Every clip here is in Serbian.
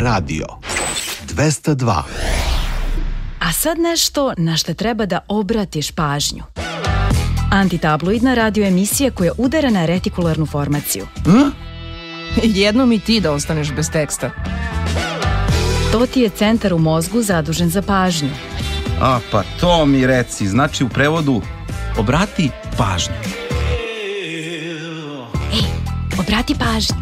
Radio 202. A sad nešto na što treba da obratiš pažnju. Antitabloidna radio emisija koja udara na retikularnu formaciju. Jednom i ti da ostaneš bez teksta. To ti je centar u mozgu zadužen za pažnju. A, pa to mi reci, znači u prevodu obrati pažnju. Ej, obrati pažnju.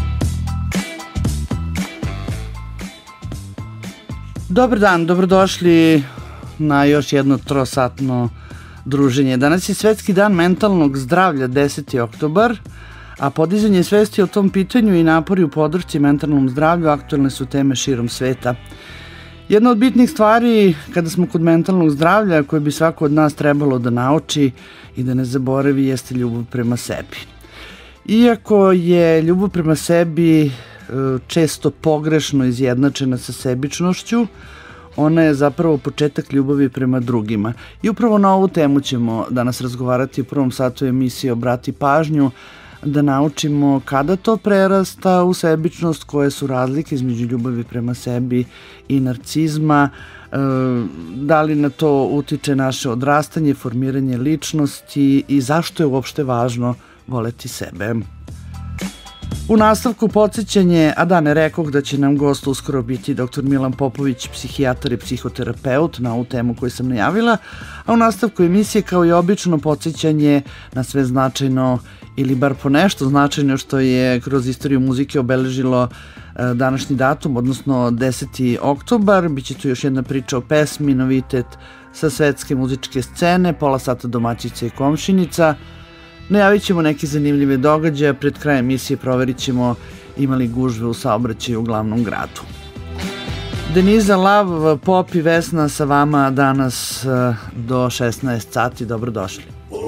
Dobar dan, dobrodošli na još jedno trosatno druženje. Danas je Svetski dan mentalnog zdravlja, 10. oktobar, a podizanje svesti o tom pitanju i napori u podršci mentalnom zdravlju aktuelne su teme širom sveta. Jedna od bitnih stvari kada smo kod mentalnog zdravlja koje bi svako od nas trebalo da nauči i da ne zaboravi jeste ljubav prema sebi. Iako je ljubav prema sebi često pogrešno izjednačena sa sebičnošću, ona je zapravo početak ljubavi prema drugima. I upravo na ovu temu ćemo danas razgovarati u prvom satu emisije Obrati pažnju, da naučimo kada to prerasta u sebičnost, koje su razlike između ljubavi prema sebi i narcizma, da li na to utiče naše odrastanje, formiranje ličnosti i zašto je uopšte važno voleti sebe. U nastavku podsjećanje, a da ne rekoh da će nam gost uskoro biti dr. Milan Popović, psihijatar i psihoterapeut, na ovu temu koju sam najavila, a u nastavku emisije kao i obično podsjećanje na sve značajno ili bar po nešto značajno što je kroz istoriju muzike obeležilo današnji datum, odnosno 10. oktobar. Biće tu još jedna priča o pesmi, novitet sa svetske muzičke scene, pola sata domaćica i komšinica. Najavit ćemo neke zanimljive događaje, pred krajem emisije proverit ćemo imali gužve u saobraćaju u glavnom gradu. Deniza, Lav, Pop i Vesna sa vama danas do 16 sati. Dobrodošli.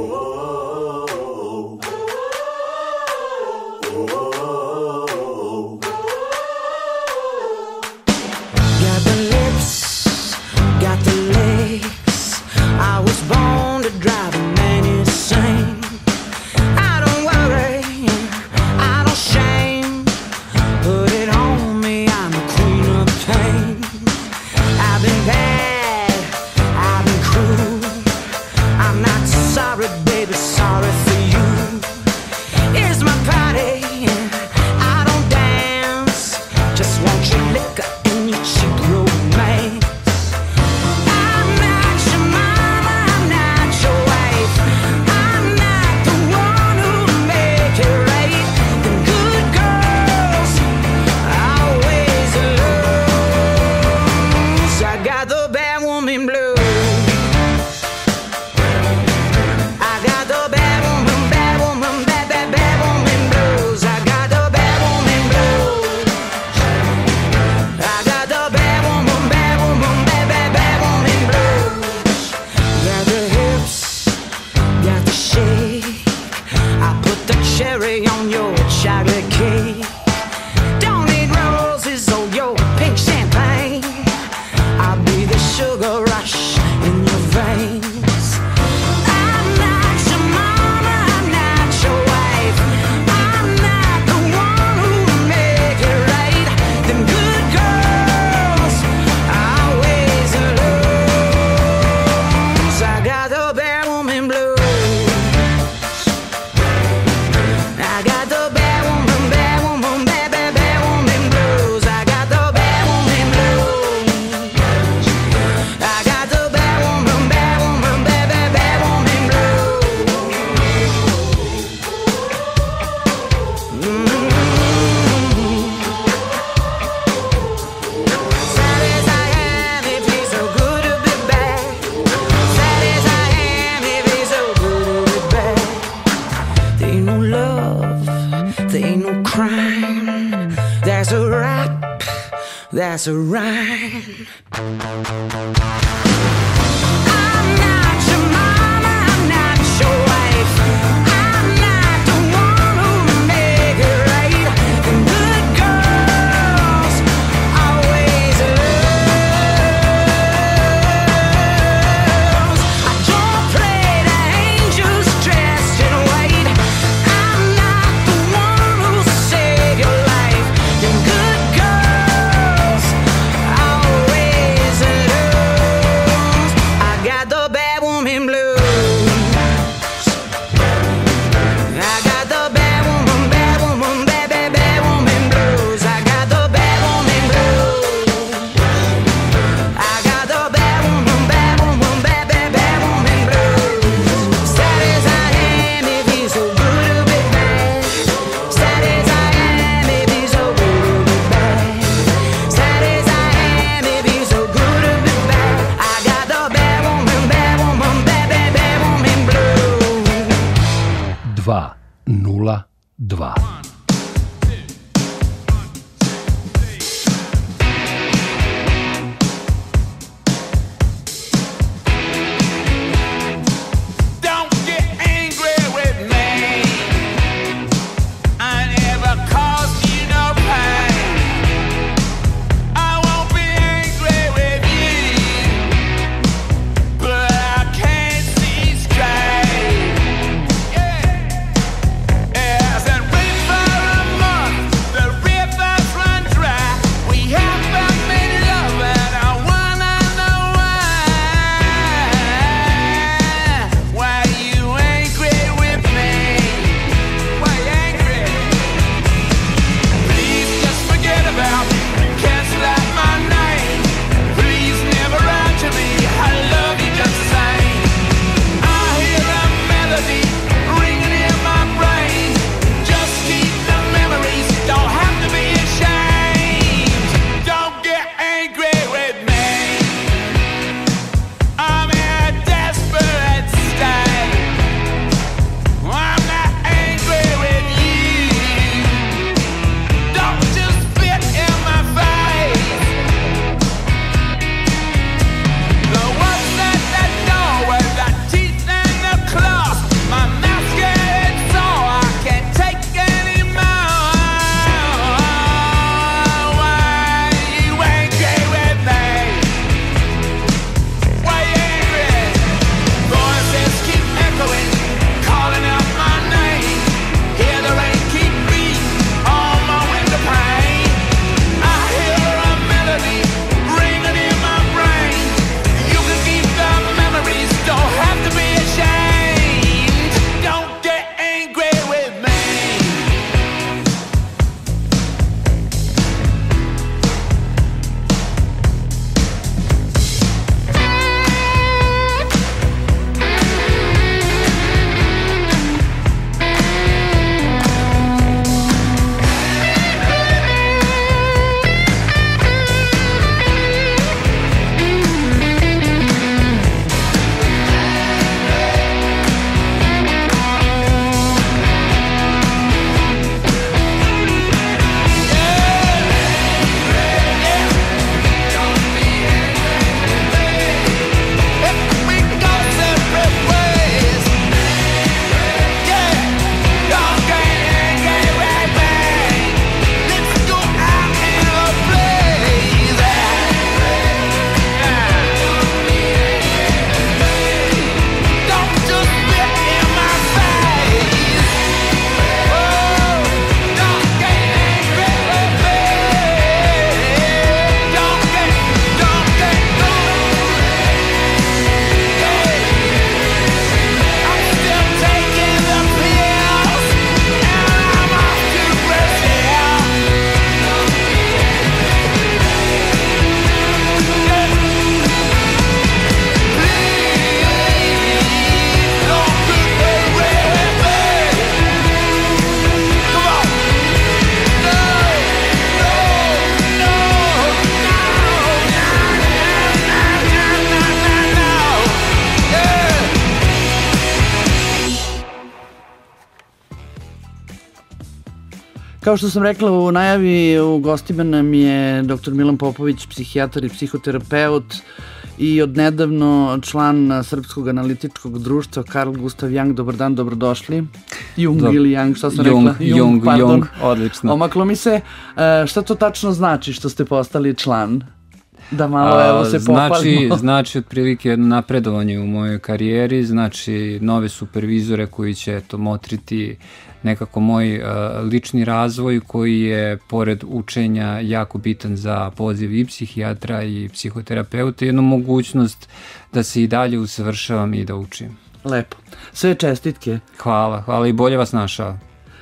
That's a rhyme. 2. Kao što sam rekla u najavi, u gostima nam je dr. Milan Popović, psihijatar i psihoterapeut i odnedavno član Srpskog analitičkog društva Carl Gustav Jung. Dobar dan, dobrodošli. Jung ili Jung, šta sam rekla? Jung, odlično. Omaklo mi se. Šta to tačno znači što ste postali član? Da malo evo se pohvalimo. Znači otprilike jedno napredovanje u mojoj karijeri, znači nove supervizore koji će motriti nekako moj lični razvoj koji je pored učenja jako bitan za poziv i psihijatra i psihoterapeuta, jednu mogućnost da se i dalje usavršavam i da učim. Lepo. Sve čestitke. Hvala i bolje vas našao.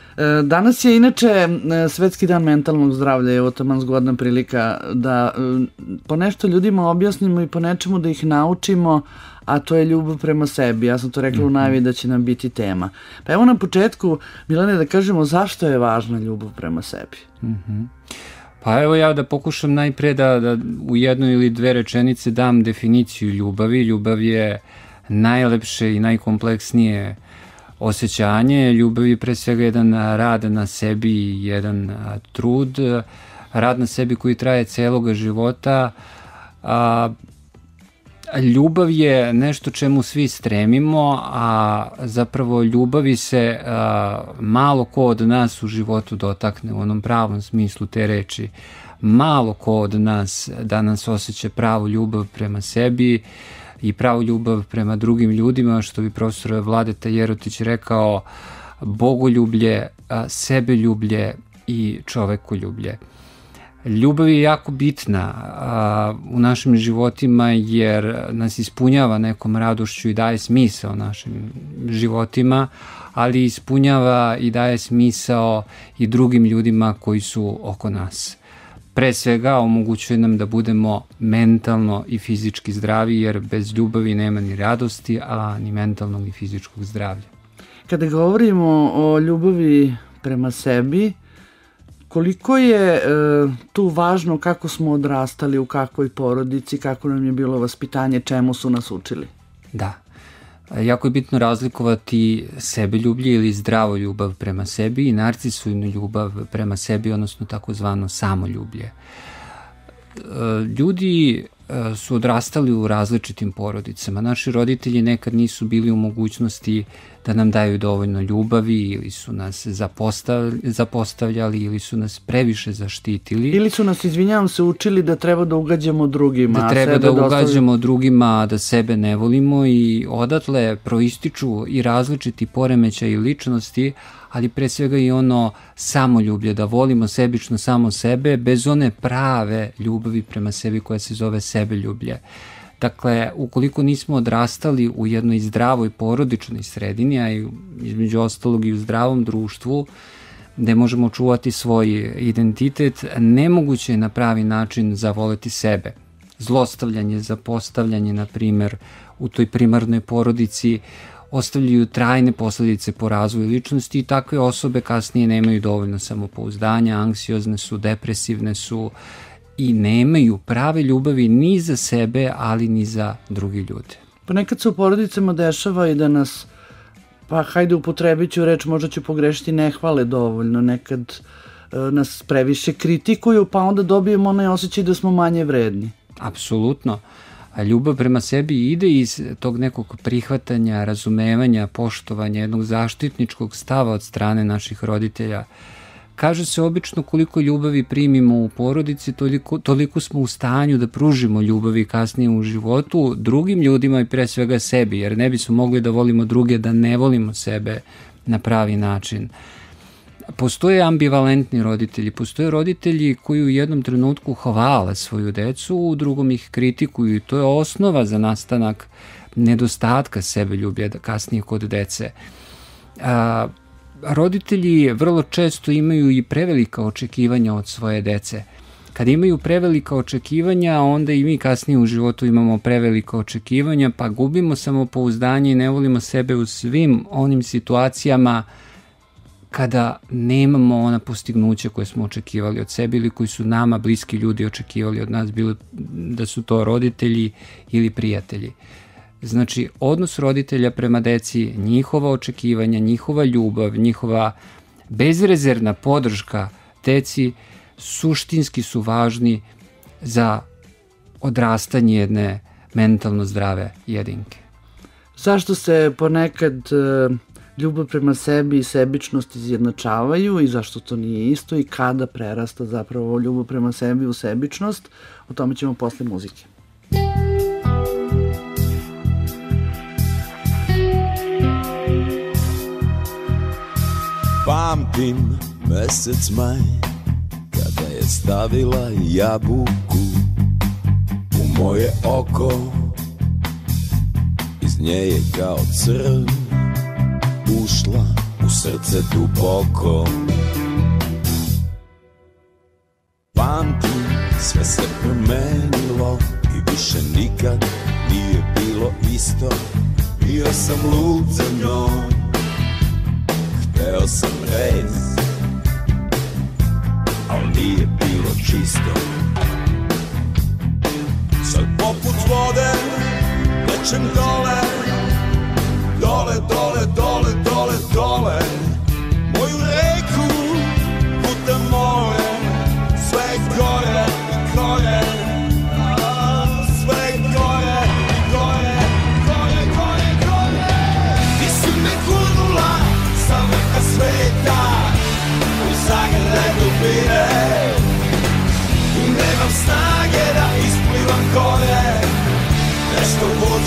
Danas je inače Svetski dan mentalnog zdravlja, evo taman zgodna prilika da po nešto ljudima objasnimo i po nečemu da ih naučimo, a to je ljubav prema sebi. Ja sam to rekla u najavi da će nam biti tema. Pa evo na početku, Milane, da kažemo zašto je važna ljubav prema sebi. Pa evo ja da pokušam najpre da u jednoj ili dve rečenice dam definiciju ljubavi. Ljubav je najlepše i najkompleksnije osjećanje. Ljubav je pre svega jedan rad na sebi i jedan trud, rad na sebi koji traje celoga života. Ljubav je nešto čemu svi stremimo, a zapravo ljubavi se malo ko od nas u životu dotakne u onom pravom smislu te reči. Malo ko od nas danas osjeća pravu ljubav prema sebi i pravu ljubav prema drugim ljudima, što bi profesor Vladeta Jerotić rekao, bogoljublje, sebeljublje i čovekoljublje. Ljubav je jako bitna u našim životima jer nas ispunjava nekom radošću i daje smisao našim životima, ali ispunjava i daje smisao i drugim ljudima koji su oko nas. Pre svega omogućuje nam da budemo mentalno i fizički zdravi, jer bez ljubavi nema ni radosti, a ni mentalnog ni fizičkog zdravlja. Kada govorimo o ljubavi prema sebi, koliko je tu važno kako smo odrastali, u kakvoj porodici, kako nam je bilo vaspitanje, čemu su nas učili? Da. Jako je bitno razlikovati sebeljublje ili zdravo ljubav prema sebi i narcisivnu ljubav prema sebi, odnosno takozvano samoljublje. Ljudi su odrastali u različitim porodicama. Naši roditelji nekad nisu bili u mogućnosti da nam daju dovoljno ljubavi ili su nas zapostavljali ili su nas previše zaštitili. Ili su nas, izvinjavam se, učili da treba da ugađamo drugima. Da treba da ugađamo drugima, da sebe ne volimo i odatle proističu i različiti poremećaji ličnosti, ali pre svega i ono samoljublje, da volimo sebično samo sebe, bez one prave ljubavi prema sebi koja se zove sebeljublje. Dakle, ukoliko nismo odrastali u jednoj zdravoj porodičnoj sredini, a i između ostalog i u zdravom društvu, gde možemo čuvati svoj identitet, nemoguće je na pravi način zavoleti sebe. Zlostavljanje, zapostavljanje, na primer, u toj primarnoj porodici ostavljaju trajne posledice po razvoju ličnosti i takve osobe kasnije nemaju dovoljno samopouzdanja, anksiozne su, depresivne su i nemaju prave ljubavi ni za sebe, ali ni za drugi ljude. Pa nekad se u porodicama dešava i da nas, pa hajde upotrebit ću reč, možda ću pogrešiti, ne hvale dovoljno, nekad nas previše kritikuju, pa onda dobijemo onaj osjećaj da smo manje vredni. Apsolutno. Ljubav prema sebi ide iz tog nekog prihvatanja, razumevanja, poštovanja, jednog zaštitničkog stava od strane naših roditelja. Kaže se obično koliko ljubavi primimo u porodici, toliko smo u stanju da pružimo ljubavi kasnije u životu drugim ljudima i pre svega sebi, jer ne bismo mogli da volimo druge, da ne volimo sebe na pravi način. Postoje ambivalentni roditelji, postoje roditelji koji u jednom trenutku hvale svoju decu, u drugom ih kritikuju i to je osnova za nastanak nedostatka sebeljublja kasnije kod dece. Roditelji vrlo često imaju i prevelika očekivanja od svoje dece. Kad imaju prevelika očekivanja, onda i mi kasnije u životu imamo prevelika očekivanja, pa gubimo samopouzdanje i ne volimo sebe u svim onim situacijama kada nemamo ona postignuća koje smo očekivali od sebe ili koji su nama bliski ljudi očekivali od nas, bilo da su to roditelji ili prijatelji. Znači, odnos roditelja prema deci, njihova očekivanja, njihova ljubav, njihova bezrezervna podrška deci suštinski su važni za odrastanje jedne mentalno zdrave jedinke. Zašto se ponekad ljubav prema sebi i sebičnost izjednačavaju i zašto to nije isto i kada prerasta zapravo ljubav prema sebi u sebičnost? O tome ćemo posle muzike. Pamtim mesec maj, kada je stavila jabuku u moje oko, iz nje je kao crv ušla u srce duboko. Pamtim, sve se promenilo i više nikad nije bilo isto. Bio sam lud za njom, hteo sam rez, al nije bilo čisto. Sad poput vode, lečem dole, dole, dole, dole, dole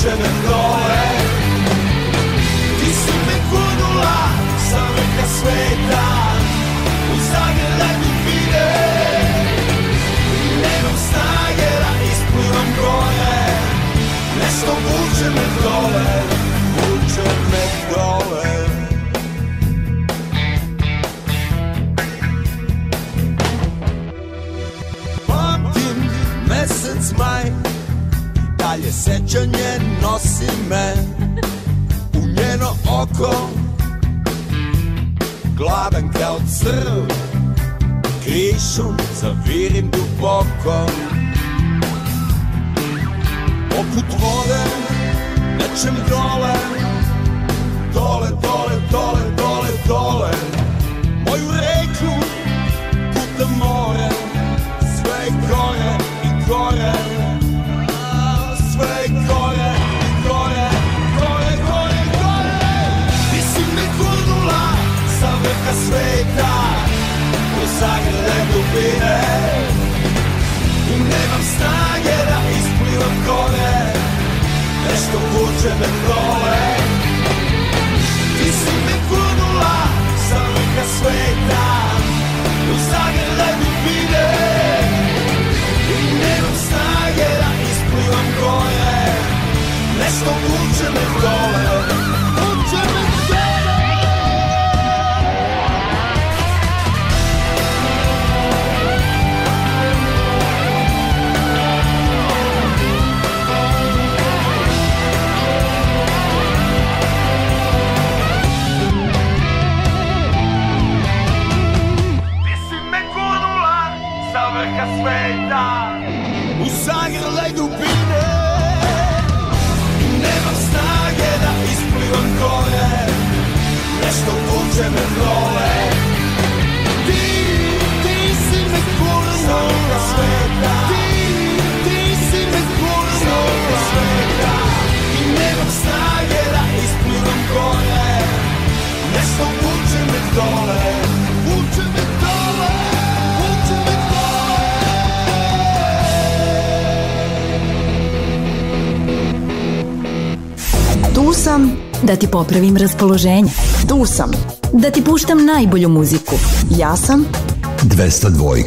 vuče me dole. Ti si me gurnula sa vrha sveta, u zagrljaj dubine. Nemam snage da isplivam gore, nešto vuče me dole, vuče me dole. Pamtim mesec maj, dalje sećanje nosi me u njeno oko, gladan kao crv, krišom zavirim duboko. Poput vode, nečem dole, dole, dole, dole, dole, dole. Moju reku puta more, sve gore i gore. Sve gore i gore, gore, gore, gore. Ti si me gurnula sa vrha sveta, u zagrljaj dubine. I nemam snage da isplivam gore, nešto vuče me dole. Ti si me gurnula sa vrha sveta, u zagrljaj dubine. I nemam snage da isplivam gore, nešto vuče me dole, vuče me dole. Sveta, u zagrljaj dubine. Nemam snage da isplivam gore, nešto vuče me dole. Ti si me gurnula sveta, ti si me gurnula sveta. I nemam snage da isplivam gore, nešto vuče me dole, vuče me dole, vuče me dole. Tu sam da ti popravim raspoloženje. Tu sam. Da ti puštam najbolju muziku. Ja sam 202.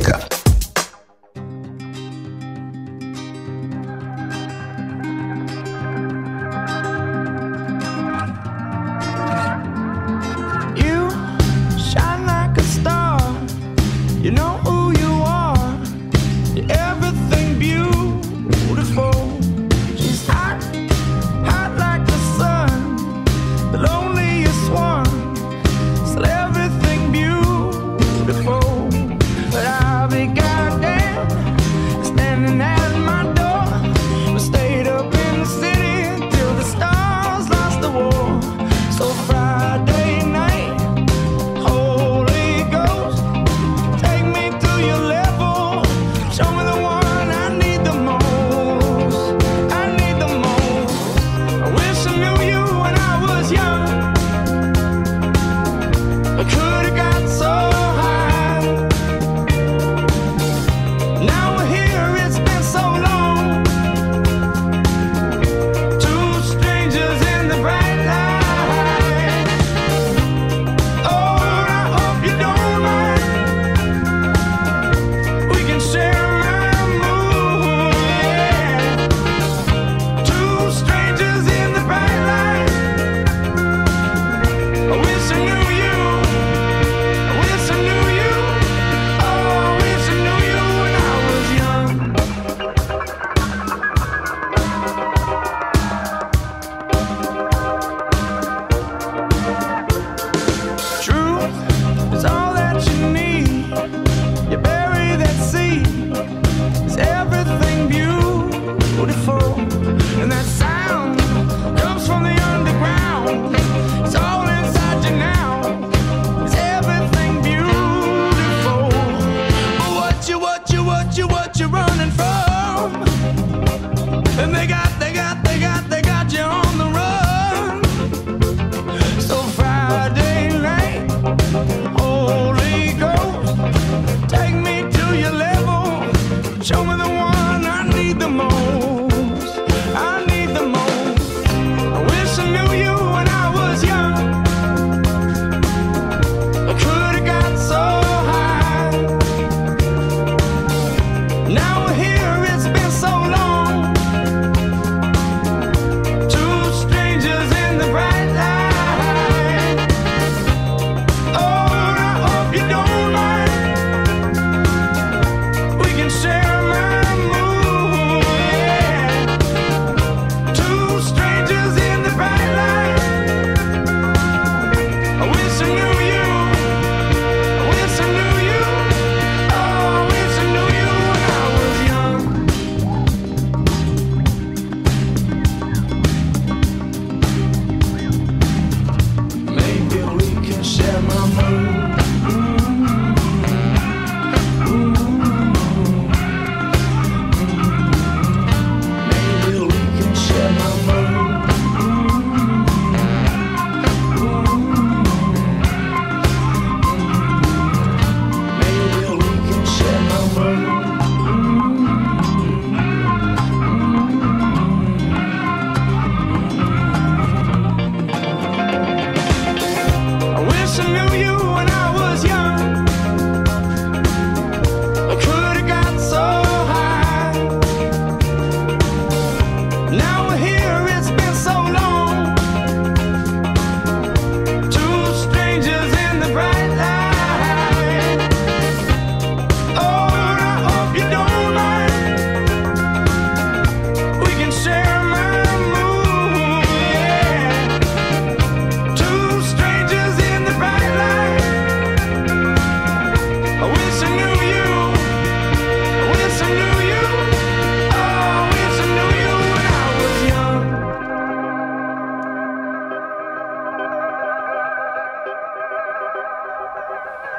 Show me the one I need the most. I need the most.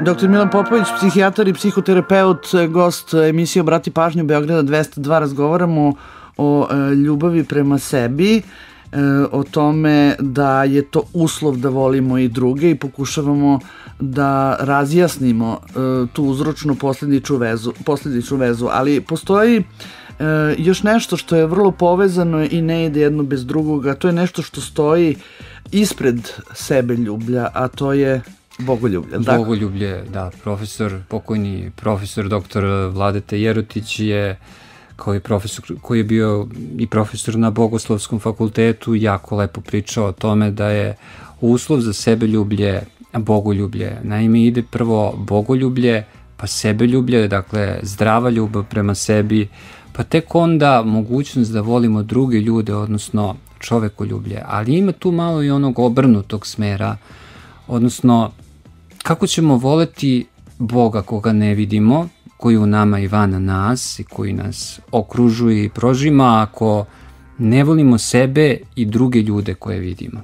Dr. Milan Popović, psihijatar i psihoterapeut, gost emisije Obrati pažnju Beograda 202. Razgovaramo o ljubavi prema sebi, o tome da je to uslov da volimo i druge i pokušavamo da razjasnimo tu uzročno posledičnu vezu, ali postoji još nešto što je vrlo povezano i ne ide jedno bez drugoga, to je nešto što stoji ispred sebeljublja, a to je bogoljublje. Bogoljublje, da, pokojni profesor dr. Vladeta Jerotić je koji je bio i profesor na Bogoslovskom fakultetu, jako lepo pričao o tome da je uslov za sebeljublje bogoljublje. Naime, ide prvo bogoljublje, pa sebeljublje, dakle zdrava ljubav prema sebi, pa tek onda mogućnost da volimo druge ljude, odnosno čovekoljublje. Ali ima tu malo i onog obrnutog smera, odnosno kako ćemo voleti Boga koga ne vidimo, koji u nama i van nas i koji nas okružuje i prožima, ako ne volimo sebe i druge ljude koje vidimo.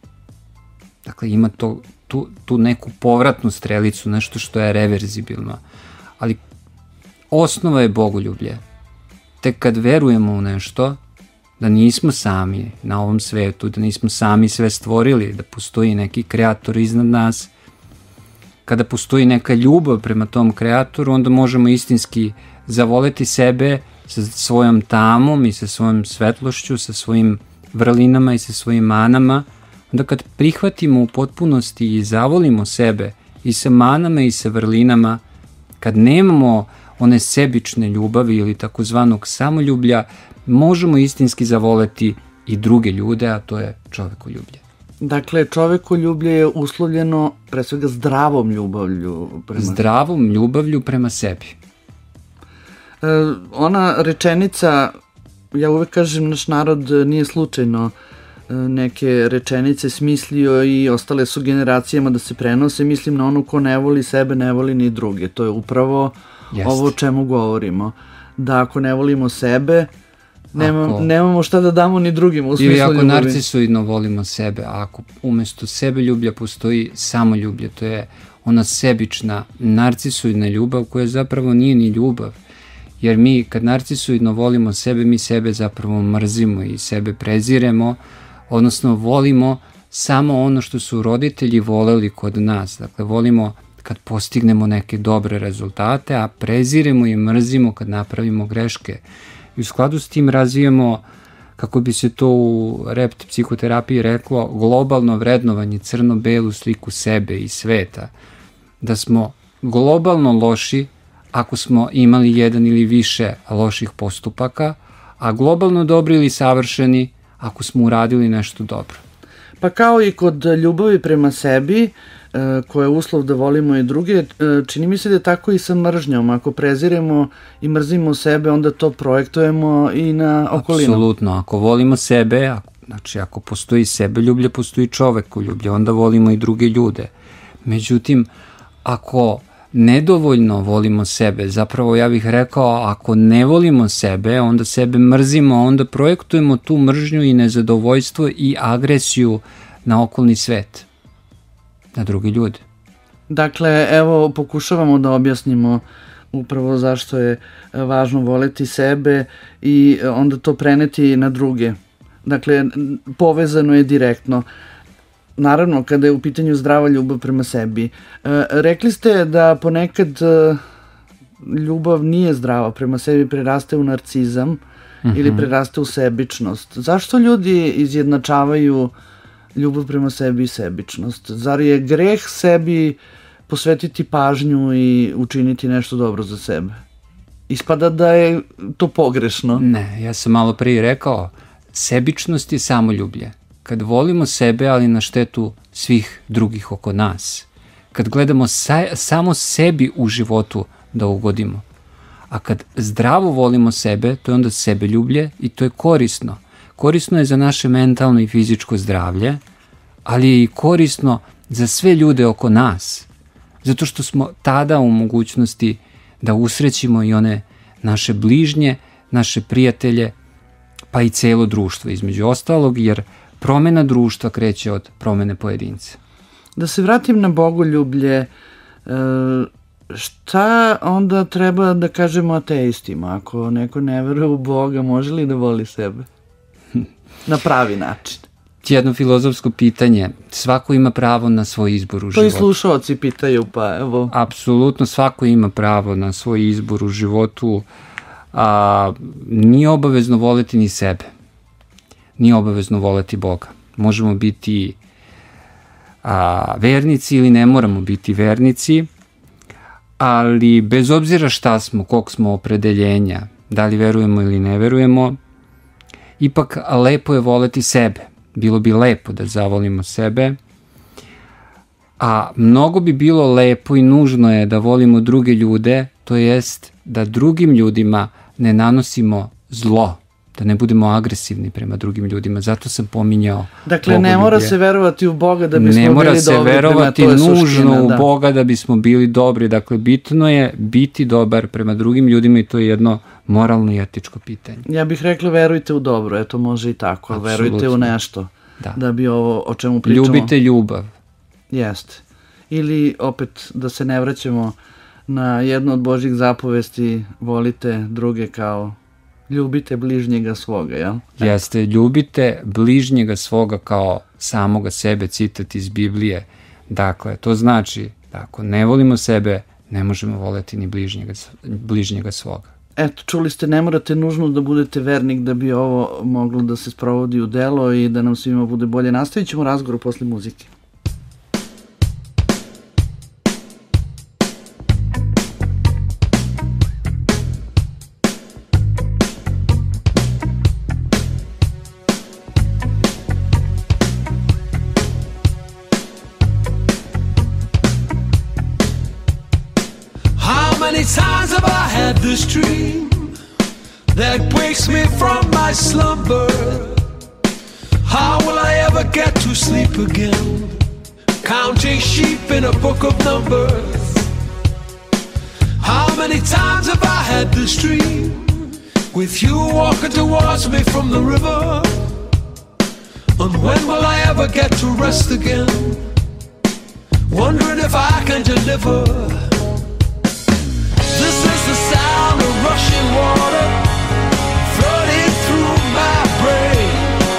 Dakle, ima tu neku povratnu strelicu, nešto što je reverzibilno. Ali osnova je bogoljublje. Tek kad verujemo u nešto, da nismo sami na ovom svetu, da nismo sami sve stvorili, da postoji neki kreator iznad nas, kada postoji neka ljubav prema tom kreatoru, onda možemo istinski zavoleti sebe sa svojom tamom i sa svojom svetlošću, sa svojim vrlinama i sa svojim manama. Onda kad prihvatimo u potpunosti i zavolimo sebe i sa manama i sa vrlinama, kad nemamo one sebične ljubavi ili takozvanog samoljublja, možemo istinski zavoleti i druge ljude, a to je čovekoljublje. Dakle, čovekoljublje je uslovljeno pre svega zdravom ljubavlju prema sebi. Ona rečenica, ja uvek kažem, naš narod nije slučajno neke rečenice smislio i ostale su generacijama da se prenose. Mislim na onu ko ne voli sebe, ne voli ni druge. To je upravo ovo o čemu govorimo. Da ako ne volimo sebe, nemamo šta da damo ni drugim u smislu ljubavi. Ili ako narcisoidno volimo sebe, a ako umesto sebeljublja postoji samoljublje, to je ona sebična, narcisoidna ljubav koja zapravo nije ni ljubav. Jer mi kad narcisoidno volimo sebe, mi sebe zapravo mrzimo i sebe preziremo, odnosno volimo samo ono što su roditelji voleli kod nas. Dakle, volimo kad postignemo neke dobre rezultate, a preziremo i mrzimo kad napravimo greške. I u skladu s tim razvijamo, kako bi se to u rept psihoterapiji reklo, globalno vrednovanje, crno-belu sliku sebe i sveta. Da smo globalno loši ako smo imali jedan ili više loših postupaka, a globalno dobri ili savršeni ako smo uradili nešto dobro. Pa kao i kod ljubavi prema sebi, koja je uslov da volimo i druge, čini mi se da je tako i sa mržnjom. Ako preziremo i mrzimo sebe, onda to projektujemo i na okolinu. Apsolutno, ako volimo sebe, znači ako postoji sebeljublje, postoji čovekoljublje, onda volimo i druge ljude. Međutim, ako nedovoljno volimo sebe, zapravo ja bih rekao, ako ne volimo sebe, onda sebe mrzimo, onda projektujemo tu mržnju i nezadovoljstvo i agresiju na okolni svet, na drugi ljude. Dakle, evo, pokušavamo da objasnimo upravo zašto je važno voleti sebe i onda to preneti na druge. Dakle, povezano je direktno. Naravno, kada je u pitanju zdrava ljubav prema sebi. Rekli ste da ponekad ljubav nije zdrava prema sebi, preraste u narcizam ili preraste u sebičnost. Zašto ljudi izjednačavaju ljubav prema sebi i sebičnost? Zar je greh sebi posvetiti pažnju i učiniti nešto dobro za sebe? Ispada da je to pogrešno. Ne, ja sam malo prije rekao, sebičnost je samoljublje. Kad volimo sebe, ali na štetu svih drugih oko nas. Kad gledamo samo sebi u životu da ugodimo. A kad zdravo volimo sebe, to je onda sebeljublje i to je korisno. Korisno je za naše mentalno i fizičko zdravlje, ali je i korisno za sve ljude oko nas. Zato što smo tada u mogućnosti da usrećimo i one naše bližnje, naše prijatelje, pa i celo društvo između ostalog, jer promena društva kreće od promene pojedinca. Da se vratim na bogoljublje, Šta onda treba da kažemo ateistima? Ako neko ne veruje u Boga, može li da voli sebe? Na pravi način. Jedno filozofsko pitanje. Svako ima pravo na svoj izbor u životu. To i slušalci pitaju, pa evo. Apsolutno, svako ima pravo na svoj izbor u životu. Nije obavezno voleti ni sebe. Nije obavezno voleti Boga. Možemo biti vernici ili ne moramo biti vernici, ali bez obzira šta smo, kog smo opredeljenja, da li verujemo ili ne verujemo, ipak lepo je voleti sebe. Bilo bi lepo da zavolimo sebe, a mnogo bi bilo lepo i nužno je da volimo druge ljude, to jest da drugim ljudima ne nanosimo zlo, da ne budemo agresivni prema drugim ljudima. Zato sam pominjao Dakle, ne mora se verovati u Boga da bismo bili dobri. Ne mora se verovati nužno u Boga da bismo bili dobri. Dakle, bitno je biti dobar prema drugim ljudima i to je jedno moralno i etičko pitanje. Ja bih rekla verujte u dobro, eto može i tako. Apsolutno. Verujte u nešto. Da bi ovo o čemu pričamo. Ljubite ljubav. Jeste. Ili opet da se ne vraćamo na jednu od Božjih zapovesti, volite druge kao ljubite bližnjega svoga, jel? Jeste, ljubite bližnjega svoga kao samoga sebe, citat iz Biblije. Dakle, to znači da ako ne volimo sebe, ne možemo voleti ni bližnjega svoga. Eto, čuli ste, ne morate nužno da budete vernik da bi ovo moglo da se sprovodi u delo i da nam svima bude bolje. Nastavit ćemo razgovor posle muzike. Many times have I had this dream that wakes me from my slumber. How will I ever get to sleep again? Counting sheep in a book of numbers. How many times have I had this dream with you walking towards me from the river? And when will I ever get to rest again? Wondering if I can deliver. This is the sound of rushing water flooding through my brain.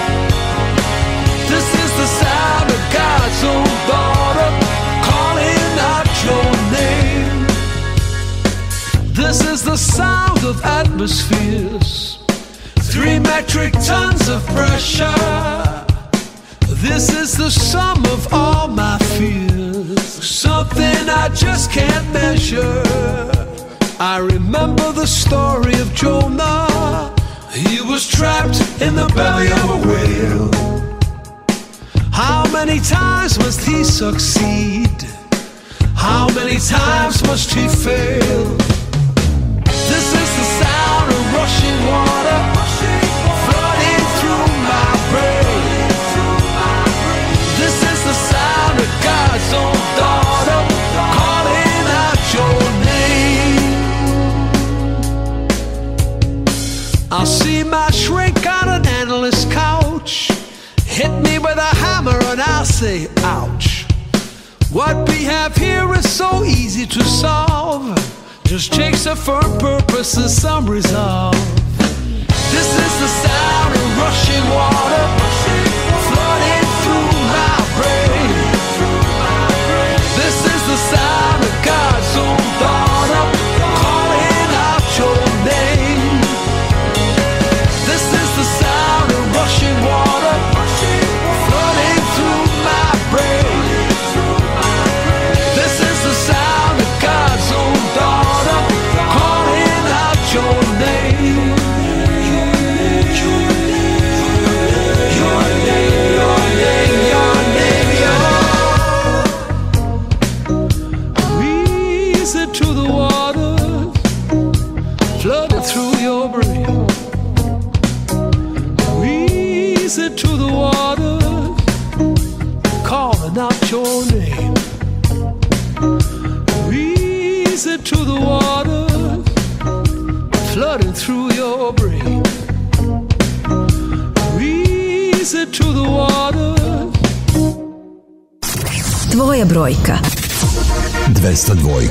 This is the sound of God's own daughter calling out your name. This is the sound of atmospheres, 3 metric tons of pressure. This is the sum of all my fears, something I just can't measure. I remember the story of Jonah. He was trapped in the belly of a whale. How many times must he succeed? How many times must he fail? This is the sound of rushing water flooding through my brain. This is the sound of God's own daughter calling out your name. I'll see my shrink on an endless couch, hit me with a hammer and I'll say, ouch. What we have here is so easy to solve, just takes a firm purpose and some resolve. This is the sound of rushing water flooding through my brain. This is the sound of God's own daughter calling out your name. This is the sound of rushing water flooding through my brain. This is the sound of God's own daughter calling out your name. Your name, your name, your name, your name, your name. Easy to the waters flooding through your brain. Easy to the waters calling out your name. Easy to the waters flooding through your brain. Easy to the waters. Tvoja brojka. 202.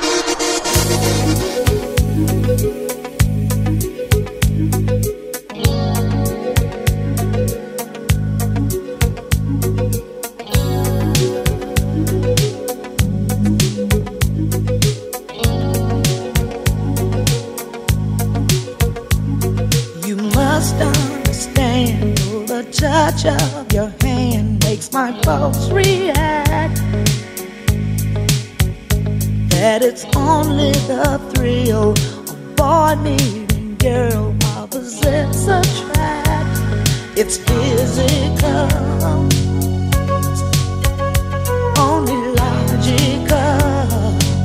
You must understand, the touch of your hand makes my pulse react. That it's only the thrill of boy meeting girl, opposites attract. It's physical, only logical.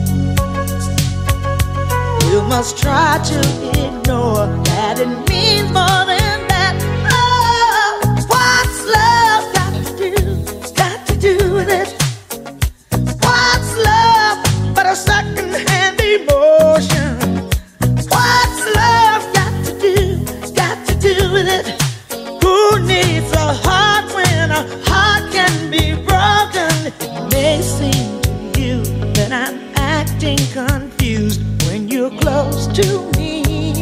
You must try to ignore that it means more than that. Oh, what's love got to do with it? What's love but a second-hand emotion? What's love got to do with it? Who needs a heart when a heart can be broken? It may seem to you that I'm acting confused when you're close to me.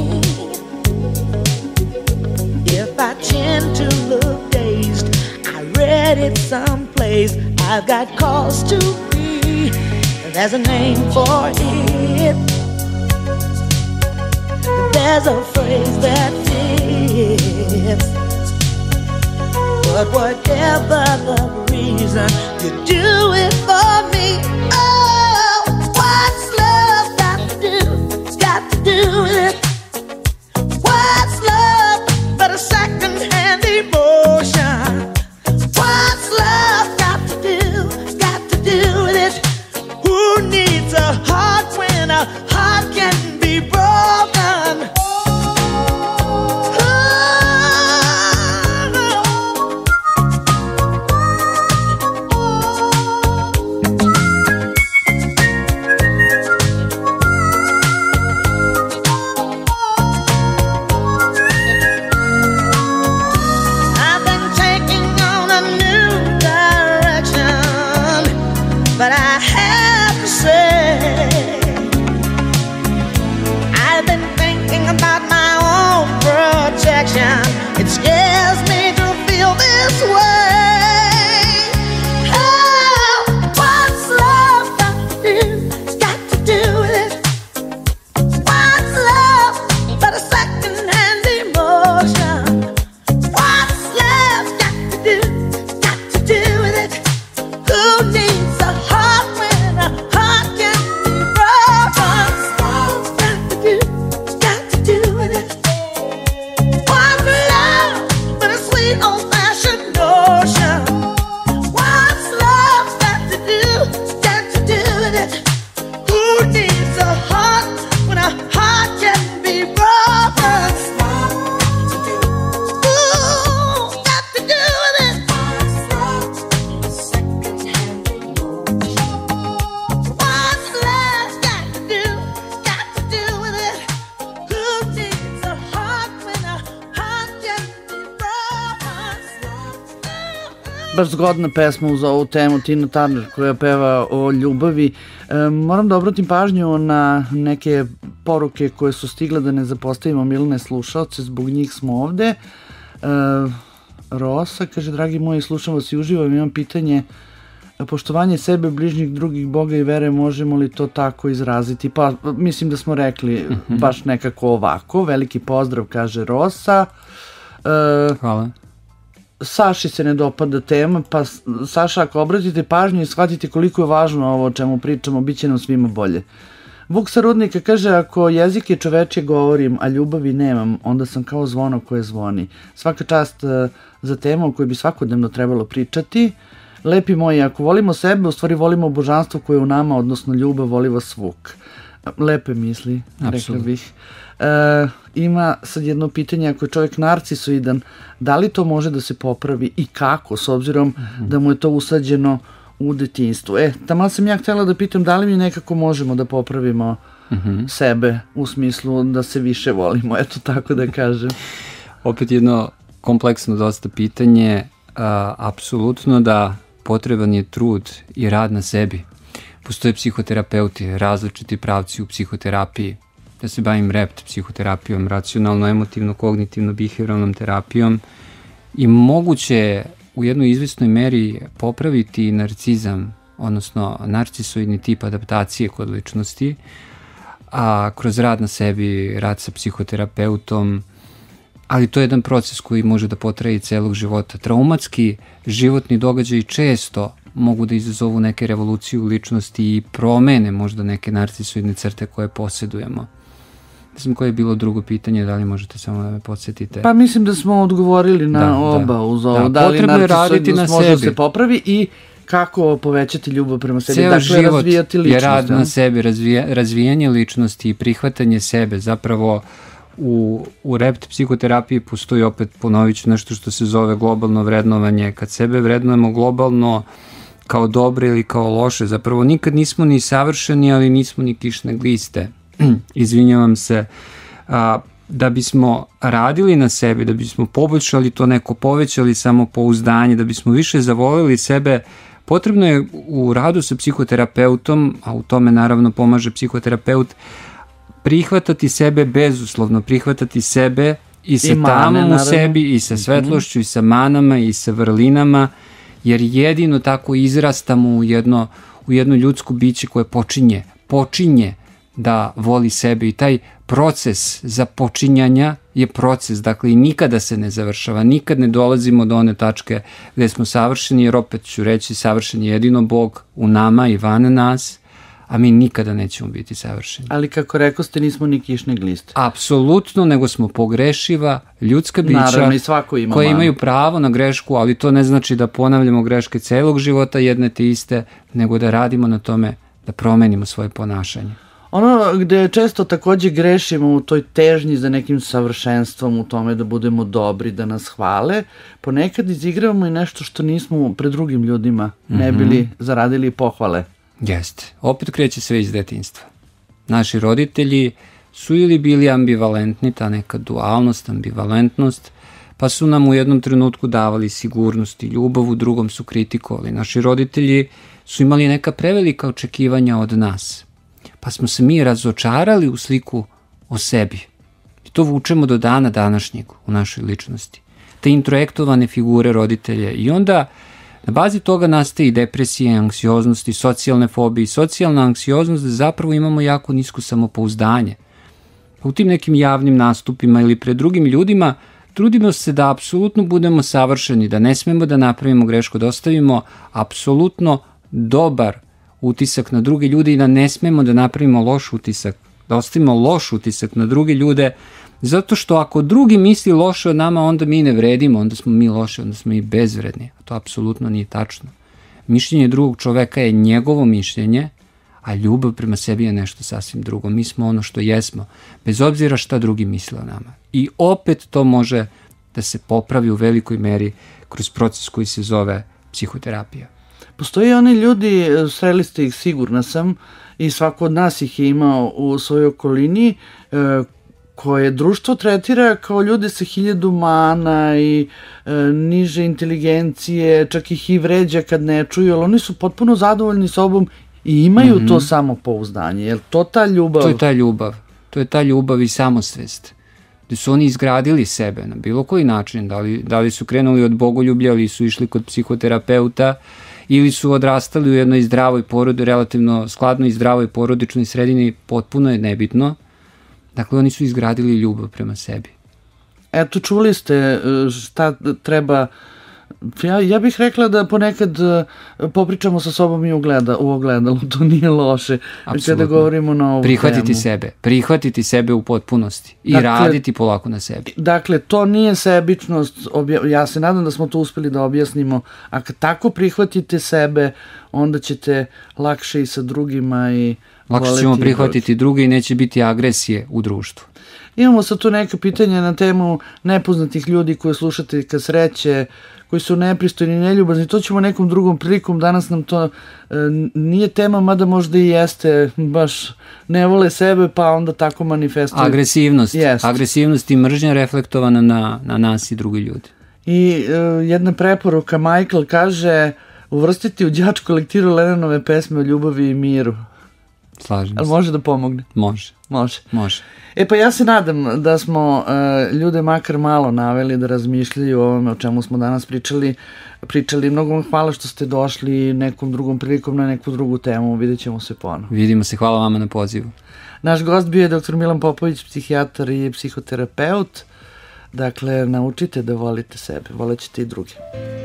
If I tend to look dazed, I read it someplace, I've got cause to be. There's a name for it. There's a phrase that fits. But whatever the reason, you do it for me. Oh, what's love got to do with it? What's love but a second-hand emotion? What's love got to do with it? Who needs a heart when a heart can be broken? I've been taking on a new direction, but I have to say, I've been thinking about my own protection. It scares me to feel this way. Oh, what's love got to do with it? What's love but a second-hand emotion? What's love got to do with it? Who needs a heart when a heart can be broken? What's got to do with it? What's love but a sweet old-fashioned notion? What's love got to do with it? Who needs a heart when a heart can be broken? Ooh, got to do with it. What's love got to do with it? Who needs a heart when a heart can be broken? Baš zgodna pesma uz ovu temu, Tina Turner koja peva o ljubavi. Moram da obratim pažnju na neke poruke koje su stigle, da ne zapostavimo milne slušaoce, zbog njih smo ovde. Rosa kaže, dragi moji, slušam vas i uživam, imam pitanje, poštovanje sebe, bližnjih, drugih, Boga i vere, možemo li to tako izraziti? Pa mislim da smo rekli baš nekako ovako. Veliki pozdrav, kaže Rosa. Hvala. Saši se ne dopada tema, pa Saša, ako obratite pažnju i shvatite koliko je važno ovo o čemu pričamo, bit će nam svima bolje. Vuk sa Rudnika kaže, ako jezike čovečije govorim, a ljubavi nemam, onda sam kao zvono koje zvoni. Svaka čast za temu o kojoj bi svakodnevno trebalo pričati. Lepi moji, ako volimo sebe, u stvari volimo božanstvo koje je u nama, odnosno ljubav, voli vas Vuk. Lepe misli, rekla bih. Ima sad jedno pitanje, ako je čovjek narcisoidan, da li to može da se popravi i kako, s obzirom da mu je to usađeno u detinjstvu? Tamo sam ja htjela da pitam da li mi nekako možemo da popravimo sebe u smislu da se više volimo, eto tako da kažem. Opet jedno kompleksno dosta pitanje, apsolutno da potreban je trud i rad na sebi. Postoje psihoterapeuti, različiti pravci u psihoterapiji. Ja se bavim REPT psihoterapijom, racionalno-emotivno-kognitivno-behavioralnom terapijom i moguće je u jednoj izvesnoj meri popraviti narcizam, odnosno narcisoidni tip adaptacije kod ličnosti, a kroz rad na sebi, rad sa psihoterapeutom, ali to je jedan proces koji može da potraje celog života. Traumatski životni događaji često mogu da izazovu neke revolucije u ličnosti i promene možda neke narcisoidne crte koje posjedujemo. Ne znam koje je bilo drugo pitanje, da li možete samo da me podsjetite? Pa mislim da smo odgovorili na oba uz ovo. Da li narcisoidnost može da se popravi i kako povećati ljubav prema sebi. Ceo dakle, život razvijati ličnost, je rad na sebi, razvijanje ličnosti i prihvatanje sebe. Zapravo u REPT psihoterapiji postoji, opet ponovit ću, nešto što se zove globalno vrednovanje. Kad sebe vrednujemo globalno kao dobre ili kao loše, zapravo nikad nismo ni savršeni, ali nismo ni kišne gliste. Izvinjavam se, da bismo radili na sebi, da bismo poboljšali to neko, povećali samopouzdanje, da bismo više zavoleli sebe, potrebno je u radu sa psihoterapeutom, a u tome naravno pomaže psihoterapeut, prihvatati sebe bezuslovno, prihvatati sebe i sa tamom u sebi, i sa svetlošću, i sa manama, i sa vrlinama, jer jedino tako izrastamo u jedno ljudsko biće koje počinje da voli sebe, i taj proces započinjanja je proces, dakle, i nikada se ne završava, nikad ne dolazimo do one tačke gde smo savršeni, jer opet ću reći, savršen je jedino Bog u nama i van nas, a mi nikada nećemo biti savršeni. Ali kako rekao ste, nismo ni kišne gliste. Apsolutno, nego smo pogrešiva ljudska bića. Naravno, i svako ima koje imaju pravo na grešku, ali to ne znači da ponavljamo greške celog života jedne te iste, nego da radimo na tome da promenimo svoje ponašanje. Ono gde često takođe grešimo u toj težnji za nekim savršenstvom, u tome da budemo dobri, da nas hvale, ponekad izigravamo i nešto što nismo pred drugim ljudima ne bili zaradili pohvale. Jeste. Opet kreće sve iz detinjstva. Naši roditelji su ili bili ambivalentni, ta neka dualnost, ambivalentnost, pa su nam u jednom trenutku davali sigurnost i ljubav, u drugom su kritikovali. Naši roditelji su imali neka prevelika očekivanja od nas, pa smo se mi razočarali u sliku o sebi. I to vučemo do dana današnjeg u našoj ličnosti. Te introjektovane figure roditelja. I onda na bazi toga nastaje i depresija, anksioznost i socijalne fobije. Socijalna anksioznost, da zapravo imamo jako nisko samopouzdanje. U tim nekim javnim nastupima ili pred drugim ljudima trudimo se da apsolutno budemo savršeni, da ne smemo da napravimo grešku, da ostavimo apsolutno dobar utisak na druge ljude i da ne smemo da napravimo loš utisak, da ostavimo loš utisak na druge ljude, zato što ako drugi misli loše od nama, onda mi ne vredimo, onda smo mi loše, onda smo i bezvredni. A to apsolutno nije tačno. Mišljenje drugog čoveka je njegovo mišljenje, a ljubav prema sebi je nešto sasvim drugo. Mi smo ono što jesmo, bez obzira šta drugi misle o nama. I opet to može da se popravi u velikoj meri kroz proces koji se zove psihoterapija. Postoje oni ljudi, sreli ste ih, sigurna sam, i svako od nas ih je imao u svojoj okolini, koje društvo tretira kao ljude sa 1000 mana i niže inteligencije, čak ih i vređa kad ne čuju, ali oni su potpuno zadovoljni sobom i imaju to samopouzdanje. Je li to ta ljubav? To je ta ljubav. To je ta ljubav i samosvest. Gde su oni izgradili sebe na bilo koji način. Da li su krenuli od bogoljublja ili su išli kod psihoterapeuta ili su odrastali u jednoj zdravoj porodi, relativno skladnoj i zdravoj porodičnoj sredini, potpuno je nebitno. Dakle, oni su izgradili ljubav prema sebi. Eto, čuli ste šta treba. Ja bih rekla da ponekad popričamo sa sobom i u ogledalu, to nije loše. Apsolutno. Kada govorimo na ovu prihvatiti sebe u potpunosti i raditi polako na sebi. Dakle, to nije sebičnost, ja se nadam da smo to uspeli da objasnimo, a kad tako prihvatite sebe, onda ćete lakše i sa drugima i lakše ćemo prihvatiti druge i neće biti agresije u društvu. Imamo sad tu neke pitanja na temu nepoznatih ljudi koje slušate kad sreće, koji su nepristojni, neljubazni, to ćemo nekom drugom prilikom, danas nam to nije tema, mada možda i jeste, baš ne vole sebe pa onda tako manifestuju. Agresivnost i mržnja reflektovana na nas i drugi ljudi. I jedna preporuka, Michael kaže, uvrstiti u đačku lektiru Lenonove pesme o ljubavi i miru. Slažem Ali se. može da pomogne? Može. Može. E pa ja se nadam da smo ljude makar malo naveli da razmišljaju o ovome o čemu smo danas pričali. Mnogo vam hvala što ste došli nekom drugom prilikom na neku drugu temu. Vidjet ćemo se ponovo. Vidimo se, hvala vama na pozivu. Naš gost bio je dr. Milan Popović, psihijatar i psihoterapeut. Dakle, naučite da volite sebe, volećete i druge.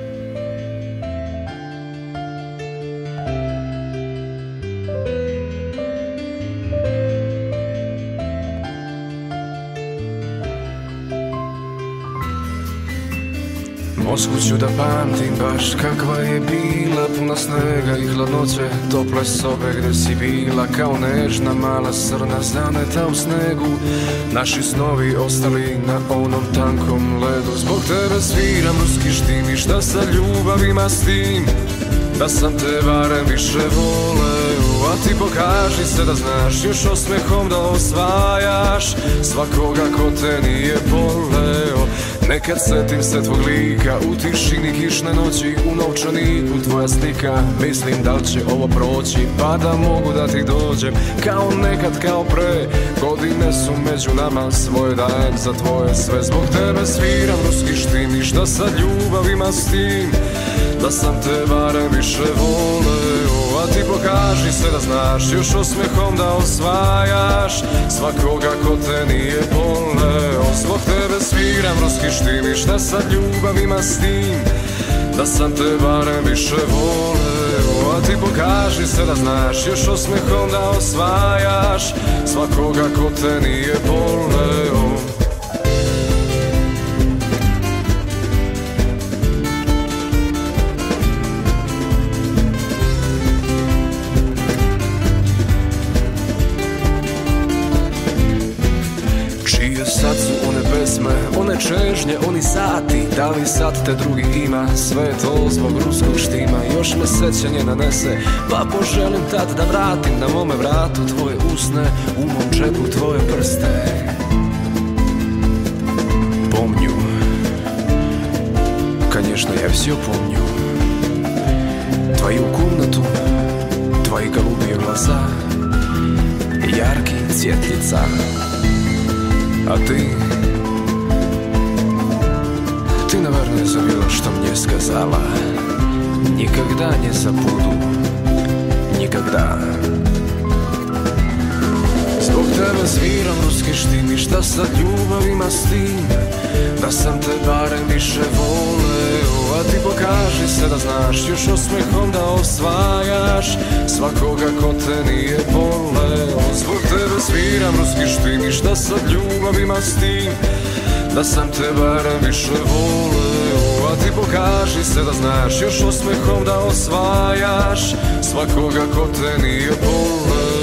Mosku ću da pamtim baš kakva je bila, puna snega i hladnoće, tople sobe gde si bila, kao nežna mala srna zaneta u snegu. Naši snovi ostali na onom tankom ledu. Zbog tebe sviram ruski štim i šta sa ljubavima s tim, da sam te barem više voleo. A ti pokaži se da znaš još osmehom da osvajaš svakoga ko te nije voleo. Nekad setim se tvog lika u tišini kišne noći, u novčaniku tvoja slika. Mislim da li će ovo proći pa da mogu da ti dođem, kao nekad, kao pre. Godine su među nama, svoje dajem za tvoje sve. Zbog tebe sviram ruski štim i šta sa ljubavima s tim, da sam te barem više voleo. A ti pokaži se da znaš još osmehom da osvajaš svakoga ko te nije voleo. Zbog tebe sviram ruski štim i šta sa ljubavima s tim, da sam te barem više voleo. A ti pokaži se da znaš još osmehom da osvajaš svakoga ko te nije voleo. Sad su one pesme, one čežnje, oni sati, da li sad te drugi ima, sve je to zbog ruskog štima. Još me sećanje nanese, pa poželim tad da vratim na mome vratu tvoje usne, u mom džepu tvoje prste. Помню, конечно, я все помню твою комнату, твои голубые глаза, яркий цвет лица. А ты, наверное, забыла, что мне сказала. Никогда не забуду, никогда. Zbog tebe sviram ruski štim i šta sa ljubavima s tim, da sam te barem više voleo. A ti pokaži se da znaš još osmehom da osvajaš svakoga ko te nije voleo. Zbog tebe sviram ruski štim i šta sa ljubavima s tim, da sam te barem više voleo. A ti pokaži se da znaš još osmehom da osvajaš svakoga ko te nije voleo.